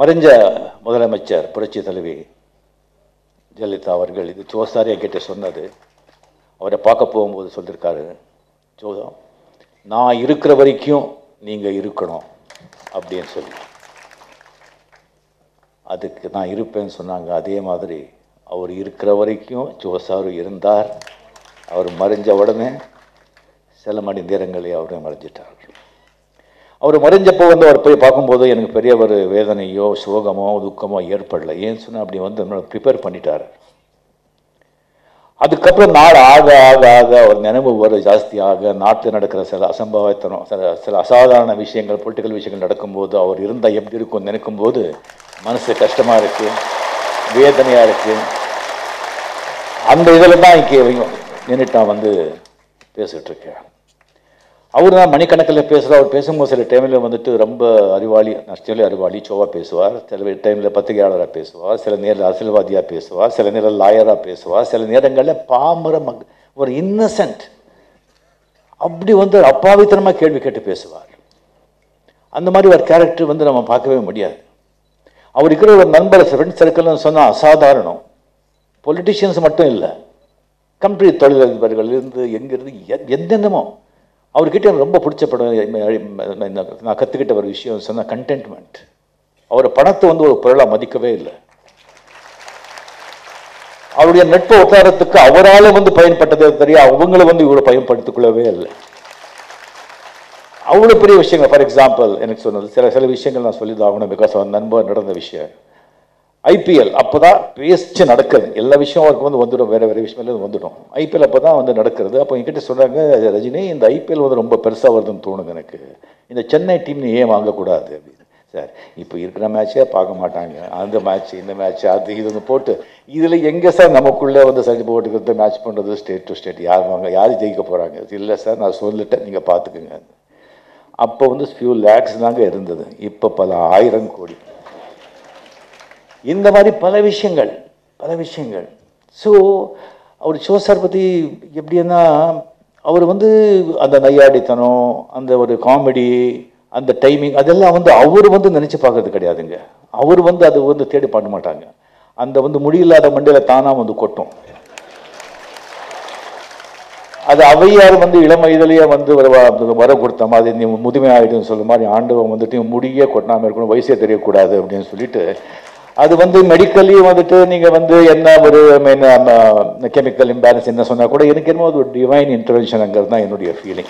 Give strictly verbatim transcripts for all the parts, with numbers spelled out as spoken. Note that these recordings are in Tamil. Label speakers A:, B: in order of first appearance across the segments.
A: மறைஞ்ச முதலமைச்சர் புரட்சி தலைவி ஜெயலலிதா அவர்கள் இது ஜோசாரி என்கிட்ட சொன்னது. அவரை பார்க்க போகும்போது சொல்லியிருக்காரு, ஜோதா நான் இருக்கிற வரைக்கும் நீங்கள் இருக்கணும் அப்படின்னு சொல்லி. அதுக்கு நான் இருப்பேன்னு சொன்னாங்க. அதே மாதிரி அவர் இருக்கிற வரைக்கும் ஜோசாரு இருந்தார். அவர் மறைஞ்ச உடனே சில மணி நேரங்களே அவரும் மறைஞ்சிட்டார். அவர் மறைஞ்சப்போ வந்து அவர் போய் பார்க்கும்போது எனக்கு பெரிய ஒரு வேதனையோ சோகமோ துக்கமோ ஏற்படலை. ஏன்னு சொன்னால் அப்படி வந்து நம்மளை ப்ரிப்பேர் பண்ணிட்டார். அதுக்கப்புறம் நாள் ஆக ஆக ஆக அவர் நினைவு வர ஜாஸ்தியாக நாட்டில் நடக்கிற சில அசம்பாவித்தனம் சில சில அசாதாரண விஷயங்கள் பொலிட்டிக்கல் விஷயங்கள் நடக்கும்போது அவர் இருந்தால் எப்படி இருக்கும்னு நினைக்கும்போது மனசு கஷ்டமாக இருக்குது, வேதனையாக இருக்குது. அந்த இதில் தான் இங்கே நின்றுட்டு நான் வந்து பேசிகிட்ருக்கேன். அவர் தான் மணிக்கணக்கில் பேசுகிறார். அவர் பேசும்போது சில டைமில் வந்துட்டு ரொம்ப அறிவாளி, நஷ்டலி அறிவாளி சோவாக பேசுவார். சில டைமில் பத்திரிகையாளராக பேசுவார், சில நேரில் அரசியல்வாதியாக பேசுவார், சில நேரம் லாயராக பேசுவார், சில நேரங்களில் பாமர மக் ஒரு இன்னசென்ட் அப்படி வந்து அப்பாவித்தனமாக கேள்வி கேட்டு பேசுவார். அந்த மாதிரி ஒரு கேரக்டர் வந்து நம்ம பார்க்கவே முடியாது. அவர் இருக்கிற ஒரு நண்பர் ஃப்ரெண்ட் சர்க்கிள்னு சொன்னால் அசாதாரணம். பொலிட்டிஷியன்ஸ் மட்டும் இல்லை, கம்ப்ளீட் தொழிலதிபர்கள் இருந்து எங்கிருந்து எந்தெந்தமோ. அவர்கிட்ட எனக்கு ரொம்ப பிடிச்ச படம் நான் கற்றுக்கிட்ட ஒரு விஷயம் சொன்னால் கண்டென்ட்மெண்ட். அவர் பணத்தை வந்து ஒரு பொருளாக மதிக்கவே இல்லை. அவருடைய நட்பு உத்தாரத்துக்கு அவரால் வந்து பயன்பட்டதே தெரிய அவங்கள வந்து இவரை பயன்படுத்திக் கொள்ளவே இல்லை. அவ்வளோ பெரிய விஷயங்கள். ஃபார் எக்ஸாம்பிள் எனக்கு சொன்னது சில சில விஷயங்கள் நான் சொல்லி தான் ஆகணும். பிகாஸ் அவர் நண்பர் நடந்த விஷயம் ஐபிஎல் அப்போ தான் பேச்சு நடக்குது. எல்லா விஷயம் அவருக்கு வந்து வந்துடும், வேறு வேறு விஷயம் வந்துடும். ஐபிஎல் அப்போ தான் வந்து நடக்கிறது. அப்போ என்கிட்ட சொன்னாங்க, ரஜினி இந்த ஐபிஎல் வந்து ரொம்ப பெருசாக வருதுன்னு தோணுது எனக்கு, இந்த சென்னை டீம் ஏன் வாங்கக்கூடாது அப்படின்னு. சார் இப்போ இருக்கிற மேட்சே பார்க்க மாட்டாங்க, அந்த மேட்ச் இந்த மேட்ச் அது இது வந்து போட்டு இதில் எங்கே சார் நமக்குள்ளே வந்து சரி போட்டுக்கிறது மேட்ச் பண்ணுறது ஸ்டேட் டு ஸ்டேட் யார் வாங்க யார் ஜெயிக்க போகிறாங்க. இல்லை சார் நான் சொல்லிட்டேன், நீங்கள் பார்த்துக்குங்க. அப்போ வந்து ஃபியூ லேக்ஸ் தாங்க இருந்தது, இப்போ பல ஆயிரம் கோடி. இந்த மாதிரி பல விஷயங்கள் பல விஷயங்கள். ஸோ அவர் ஷோ சார் பற்றி எப்படின்னா அவர் வந்து அந்த நையாடித்தனம், அந்த ஒரு காமெடி, அந்த டைமிங் அதெல்லாம் வந்து அவர் வந்து நினச்சி பார்க்கறது கிடையாதுங்க. அவர் வந்து அது வந்து தேடி பண்ண மாட்டாங்க. அந்த வந்து முடியில்லாத மண்டையில் தானாக வந்து கொட்டும். அது அவையார் வந்து இளம் வயதிலேயே வந்து வர கொடுத்த மாதிரி நீ முதுமை ஆகிடுன்னு சொல்ல மாதிரி ஆண்டவன் வந்துட்டு முடியே கொட்டாமல் இருக்கணும், வயசே தெரியக்கூடாது அப்படின்னு சொல்லிட்டு அது வந்து மெடிக்கலி வந்துட்டு நீங்கள் வந்து என்ன ஒரு மெயின் கெமிக்கல் இம்பேலன்ஸ் என்ன சொன்னால் கூட எனக்கு என்னமோ அது ஒரு டிவைன் இன்டர்வென்ஷனுங்கிறது தான் என்னுடைய ஃபீலிங்.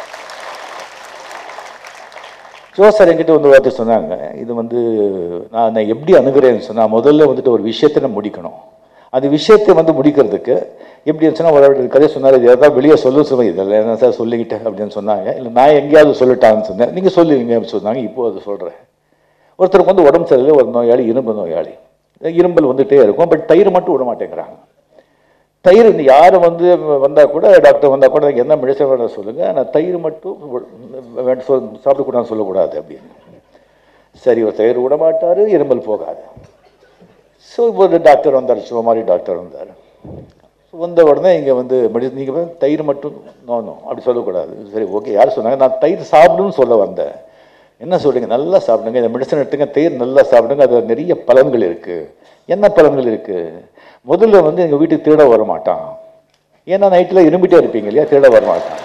A: ஜோ சார் என்கிட்ட வந்து வார்த்தை சொன்னாங்க, இது வந்து நான் நான் எப்படி அணுகிறேன்னு சொன்னால் முதல்ல வந்துட்டு ஒரு விஷயத்தை நான் முடிக்கணும். அந்த விஷயத்தை வந்து முடிக்கிறதுக்கு எப்படி இருந்துச்சுன்னா ஒரு கதை சொன்னார், இது எதாவது வெளியே சொல்ல சொல்ல இதில் என்ன சார் சொல்லிக்கிட்டேன் அப்படின்னு சொன்னாங்க. இல்லை நான் எங்கேயாவது சொல்லிட்டான்னு சொன்னேன், நீங்கள் சொல்லுவீங்க அப்படின்னு சொன்னாங்க. இப்போது அது சொல்கிறேன். ஒருத்தருக்கு வந்து உடம்பு சரியில்லை, ஒரு நோயாளி இரும்பு நோயாளி, இரும்பல் வந்துகிட்டே இருக்கும், பட் தயிர் மட்டும் விட மாட்டேங்கிறாங்க. தயிர் இந்த யாரும் வந்து வந்தால் கூட டாக்டர் வந்தால் கூட என்ன மெடிசன் வேணால் சொல்லுங்கள், ஆனால் தயிர் மட்டும் சொல் சாப்பிடக்கூடாதுன்னு சொல்லக்கூடாது அப்படின்னு. சரி, ஒரு தயிர் விட மாட்டார், இரும்பல் போகாது. ஸோ இப்போ ஒரு டாக்டர் வந்தார், சிவமாரி டாக்டர் வந்தார். வந்த உடனே இங்கே வந்து மெடிசன் நீங்கள் தயிர் மட்டும் நோணும் அப்படி சொல்லக்கூடாது. சரி ஓகே, யார் சொன்னாங்க? நான் தயிர் சாப்பிடுன்னு சொல்ல வந்தேன். என்ன சொல்கிறீங்க? நல்லா சாப்பிடுங்க, இந்த மெடிசன் எடுத்துங்க, தயிர் நல்லா சாப்பிடுங்க, அது நிறைய பலன்கள் இருக்குது. என்ன பலன்கள் இருக்குது? முதல்ல வந்து எங்கள் வீட்டுக்கு திருட வர மாட்டான், ஏன்னா நைட்டில் இரும்பிட்டே இருப்பீங்க இல்லையா, திருட வர மாட்டான்.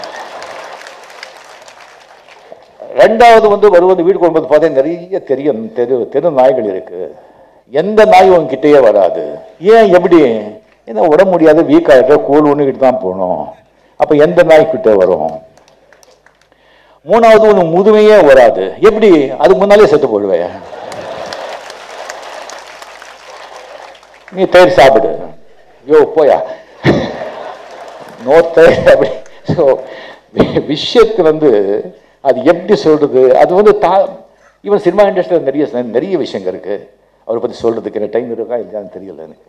A: ரெண்டாவது வந்து வருவது வீட்டுக்கு வரும்போது பார்த்தா நிறைய தெரிய தெரு தெரு நாய்கள் இருக்குது, எந்த நாய் உங்ககிட்டயே வராது. ஏன் எப்படி? ஏன்னா உடம்பு முடியாது, வீக் ஆகிட்ட கூழ் ஒன்றுக்கிட்டு தான் போகணும், அப்போ எந்த நாய்க்கிட்ட வரும்? மூணாவது ஒன்று முதுமையே வராது. எப்படி? அதுக்கு முன்னாலே செத்து போடுவேன், நீ தயிர் சாப்பிடு. யோ போயா நோ தயிர் அப்படி. ஸோ விஷயத்து வந்து அது எப்படி சொல்றது, அது வந்து தா ஈவன் சினிமா இண்டஸ்ட்ரியில் நிறைய நிறைய விஷயங்கள் இருக்கு அவரை பற்றி சொல்றதுக்கு. எனக்கு டைம் இருக்கா இல்லையான்னு தெரியல எனக்கு.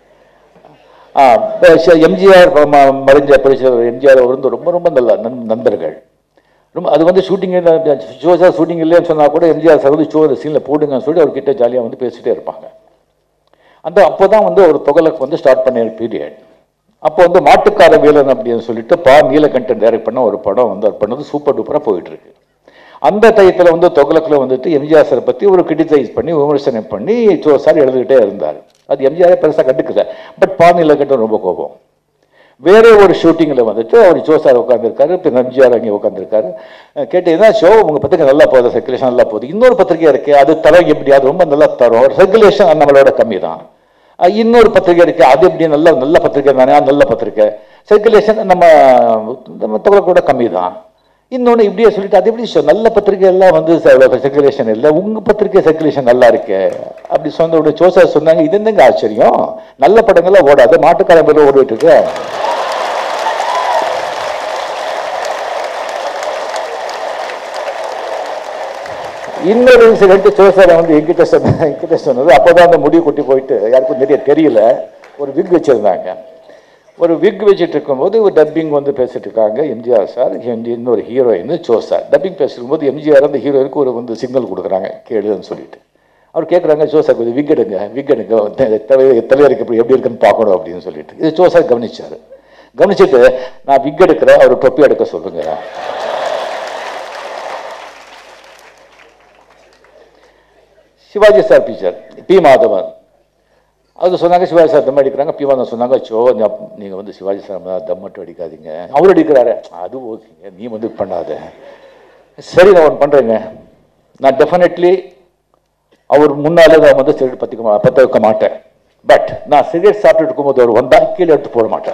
A: எம்ஜிஆர் மறைஞ்ச எம்ஜிஆர் வந்து ரொம்ப ரொம்ப நல்ல நண்பர்கள். ரொம்ப அது வந்து ஷூட்டிங் ஷோ சார் ஷூட்டிங் இல்லைன்னு சொன்னால் கூட எம்ஜிஆர் சார் வந்து ஷோ சீனில் போடுங்கன்னு சொல்லி அவர்கிட்ட ஜாலியாக வந்து பேசிகிட்டே இருப்பாங்க. அந்த அப்போ தான் வந்து ஒரு தொகலுக்கு வந்து ஸ்டார்ட் பண்ண பீரியட். அப்போ வந்து மாட்டுக்கார வீரன் அப்படின்னு சொல்லிட்டு பா நீலகண்டன் டைரக்ட் பண்ண ஒரு படம் வந்து அது பண்ணது சூப்பர் டூப்பராக போயிட்டுருக்கு. அந்த டயத்தில் வந்து தொகலக்கில் வந்துட்டு எம்ஜிஆர் சாரை பற்றி ஒரு கிரிட்டிசைஸ் பண்ணி விமர்சனம் பண்ணி சோ சார் எழுதிக்கிட்டே இருந்தார். அது எம்ஜிஆரே பெருசாக கண்டுக்கல. பட் பானியில் கட்ட ரொம்ப கோபம். வேற ஒரு ஷூட்டிங்கில் வந்துட்டு அவர் சோ சார் உட்காந்துருக்காரு, இப்போ எம்ஜிஆர் அங்கே உட்காந்துருக்காரு. கேட்டீங்கன்னா ஷோ உங்கள் பத்திரிக்கை நல்லா போகுது, சர்க்குலேஷன் நல்லா போகுது. இன்னொரு பத்திரிக்கை இருக்கு, அது தரம் எப்படி, அது ரொம்ப நல்லா தரும், சர்க்குலேஷன் நம்மளோட கம்மி தான். இன்னொரு பத்திரிக்கை இருக்கு, அது எப்படி நல்ல நல்ல பத்திரிக்கை தானே, நல்ல பத்திரிக்கை, சர்க்குலேஷன் நம்ம நம்ம தொகை கூட கம்மி தான். இன்னொன்று இப்படியே சொல்லிட்டு அது எப்படி நல்ல பத்திரிகை எல்லாம் வந்து சர்க்குலேஷன் இல்லை, உங்கள் பத்திரிகை சர்க்குலேஷன் நல்லா இருக்கு அப்படி சொன்ன சோசா சொன்னாங்க. இது என்னங்க ஆச்சரியம், நல்ல படங்கள்லாம் ஓடாது, மாட்டுக்காரன் பேர் ஓடிட்டு இருக்கு. இன்னொரு இன்சிடென்ட் சோசாரை வந்து என்கிட்ட சொன்ன என்கிட்ட சொன்னது, அப்போதான் அந்த முடிவு கொட்டி போயிட்டு யாருக்கும் நிறைய தெரியல, ஒரு விக் வச்சிருந்தாங்க. ஒரு விக் வச்சுட்டு இருக்கும்போது ஒரு டப்பிங் வந்து பேசிட்டு இருக்காங்க எம்ஜிஆர் சார், இன்னொரு ஹீரோயின் சோ சார். டப்பிங் பேசிருக்கும் போது எம்ஜிஆர் அந்த ஹீரோயினுக்கு ஒரு வந்து சிக்னல் கொடுக்குறாங்க கேளுன்னு சொல்லிட்டு. அவர் கேட்குறாங்க சோ சார் கொஞ்சம் விக் எடுங்க, விக் எடுங்க, தலைவர் தலைவருக்கு எப்படி எப்படி இருக்குன்னு பார்க்கணும் அப்படின்னு சொல்லிட்டு. இது சோ சார் கவனிச்சாரு. கவனிச்சுட்டு நான் விக் எடுக்கிறேன், அவர் தொப்பி எடுக்க சொல்லுங்க. Sivaji sir picture, P Madhavan அது சொன்னாங்க. சிவாஜி சார் தம் அடிக்கிறாங்க. பி மாதவன் சொன்னாங்க சோ நீங்கள் வந்து சிவாஜி சார் தம் மட்டும் அடிக்காதீங்க, அவர் அடிக்கிறாரு, அது ஓகேங்க, நீ வந்து பண்ணாத. சரி நான் ஒன்று பண்ணுறேங்க, நான் டெஃபினெட்லி அவர் முன்னாலே நான் வந்து சிகரெட் பற்றிக்க பற்ற வைக்க மாட்டேன். பட் நான் சிகரெட் சாப்பிட்டு இருக்கும்போது அவர் வந்தால் கீழே எடுத்து போட மாட்டேன்.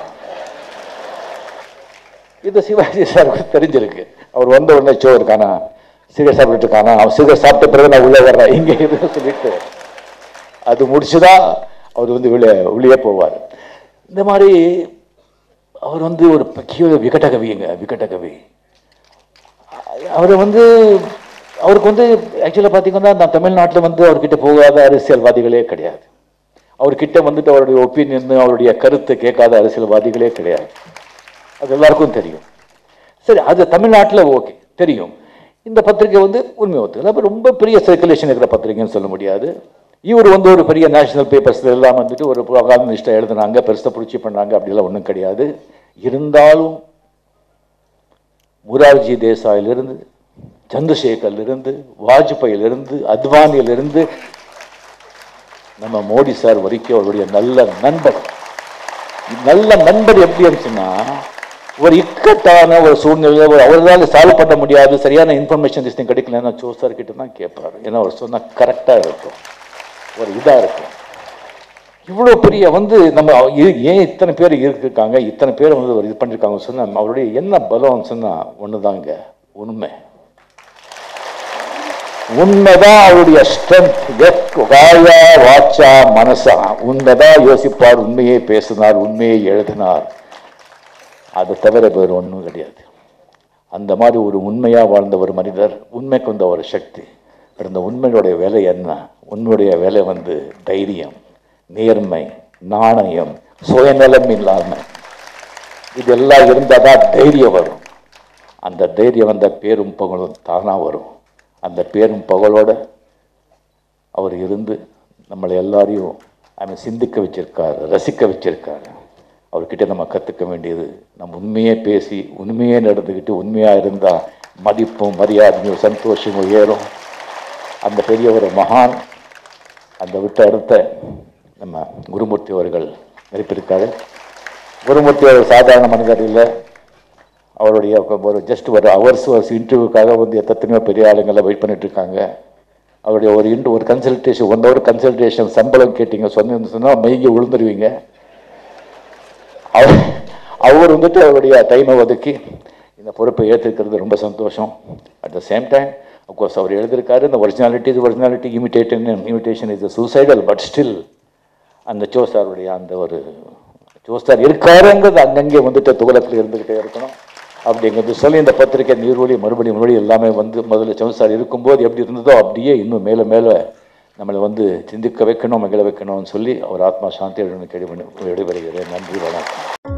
A: இது சிவாஜி சாருக்கு தெரிஞ்சிருக்கு. அவர் வந்த உடனே சோ இருக்கானா, சிகரெட் சாப்பிட்டு இருக்கானா, அவன் சிகரெட் சாப்பிட்ட பிறகு நான் உள்ளே வர்றேன் இங்கே எதுன்னு சொல்லிட்டு அது முடிச்சுதான் அவர் வந்து வெளியே வெளியே போவார். இந்த மாதிரி அவர் வந்து ஒரு பெரிய விகட கவிங்க, விகட கவி. அவர் வந்து அவருக்கு வந்து ஆக்சுவலாக பார்த்தீங்கன்னா நான் தமிழ்நாட்டில் வந்து அவர்கிட்ட போகாத அரசியல்வாதிகளே கிடையாது. அவர்கிட்ட வந்துட்டு அவருடைய ஒப்பீனியன், அவருடைய கருத்தை கேட்காத அரசியல்வாதிகளே கிடையாது. அது எல்லாருக்கும் தெரியும். சரி, அது தமிழ்நாட்டில் ஓகே தெரியும். இந்த பத்திரிகை வந்து உண்மை ஒத்துக்கல. அப்போ ரொம்ப பெரிய சர்க்குலேஷன் இருக்கிற பத்திரிகைன்னு சொல்ல முடியாது. இவர் வந்து ஒரு பெரிய நேஷனல் பேப்பர்ஸ்ல எல்லாம் வந்துட்டு ஒரு காலனிஸ்டா எழுதுனாங்க, பெருசாக புரட்சி பண்ணாங்க, அப்படிலாம் ஒன்றும் கிடையாது. இருந்தாலும் முரார்ஜி தேசாயிலிருந்து, சந்திரசேகரிலிருந்து, வாஜ்பாயிலிருந்து, அத்வானியிலிருந்து நம்ம மோடி சார் வரைக்கும் அவருடைய நல்ல நண்பர். நல்ல நண்பர் எப்படி சொன்னா, ஒரு இக்கட்டான ஒரு சூழ்நிலை அவரால் சால்வ் பண்ண முடியாது, சரியான இன்ஃபர்மேஷன் சிஸ்டம் கிடைக்கலன்னா சோ சார் கிட்ட தான் கேட்பாரு. ஏன்னா அவர் சொன்னா கரெக்டாக இருக்கும், ஒரு இதாக இருக்கும். இவ்வளோ பெரிய வந்து நம்ம ஏன் இத்தனை பேர் இருக்காங்க, இத்தனை பேர் வந்து ஒரு இது பண்ணியிருக்காங்க சொன்னால் அவருடைய என்ன பலம் சொன்னால் ஒன்று தாங்க, உண்மை. உண்மைதான் அவருடைய ஸ்ட்ரென்த். வாயா வாச்சா மனசா உண்மைதான் யோசிப்பார், உண்மையே பேசினார், உண்மையை எழுதினார். அதை தவிர வேறு ஒன்றும் கிடையாது. அந்த மாதிரி ஒரு உண்மையாக வாழ்ந்த ஒரு மனிதர், உண்மைக்கு வந்த ஒரு சக்தி. அந்த உண்மையுடைய வேலை என்ன? உண்மையுடைய வேலை வந்து தைரியம், நேர்மை, நாணயம், சுயநலம் இல்லாமல் இதெல்லாம் இருந்தால் தான் தைரியம் வரும். அந்த தைரியம் வந்த பேரும் புகழும் தானாக வரும். அந்த பேரும் புகழோட அவர் இருந்து நம்மளை எல்லாரையும் அவன் சிந்திக்க வச்சிருக்காரு, ரசிக்க வச்சிருக்காரு. அவர்கிட்ட நம்ம கற்றுக்க வேண்டியது, நம்ம உண்மையே பேசி உண்மையே நடந்துக்கிட்டு உண்மையாக இருந்தால் மதிப்பும் மரியாதையும் சந்தோஷமும் ஏறும். அந்த பெரிய ஒரு மகான் அந்த விட்டு அடுத்த நம்ம குருமூர்த்தி அவர்கள் நடிப்பிருக்காரு. குருமூர்த்தி அவர் சாதாரண மனிதர் இல்லை. அவருடைய ஒரு ஜஸ்ட் ஒரு ஹவர்ஸ் ஒரு இன்டர்வியூக்காக வந்து எத்தனையோ பெரிய ஆளுங்களை வெயிட் பண்ணிட்டு இருக்காங்க. அவருடைய ஒரு இன்ட்ரு ஒரு கன்சல்டேஷன் ஒன் ஹவர் கன்சல்டேஷன் சம்பளம் கேட்டீங்க சொன்னீங்கன்னு சொன்னால் மயங்கி விழுந்துருவீங்க. அவர் அவர் வந்துட்டு அவருடைய டைமை ஒதுக்கி இந்த பொறுப்பை ஏற்றுக்கிறது ரொம்ப சந்தோஷம். At the same time of course அவர் எழுதியிருக்காரு, இந்த originality is originality, imitation imitation is suicidal, but still அந்த சோ சாருடைய அந்த ஒரு சோ சார் இருக்காருங்கிறது அங்கங்கே வந்துட்டு துகளத்தில் இருந்துக்கிட்டே இருக்கணும். அப்படிங்கிறது சொல்லி இந்த பத்திரிகை நீர்வழி மறுபடியும் மறுபடியும் எல்லாமே வந்து முதல்ல சோ சார் இருக்கும்போது எப்படி இருந்ததோ அப்படியே இன்னும் மேலே மேலே நம்மளை வந்து சிந்திக்க வைக்கணும், மகிழ வைக்கணும்னு சொல்லி அவர் ஆத்மா சாந்தி கேள்வி விடைபெறுகிறேன். நன்றி, வணக்கம்.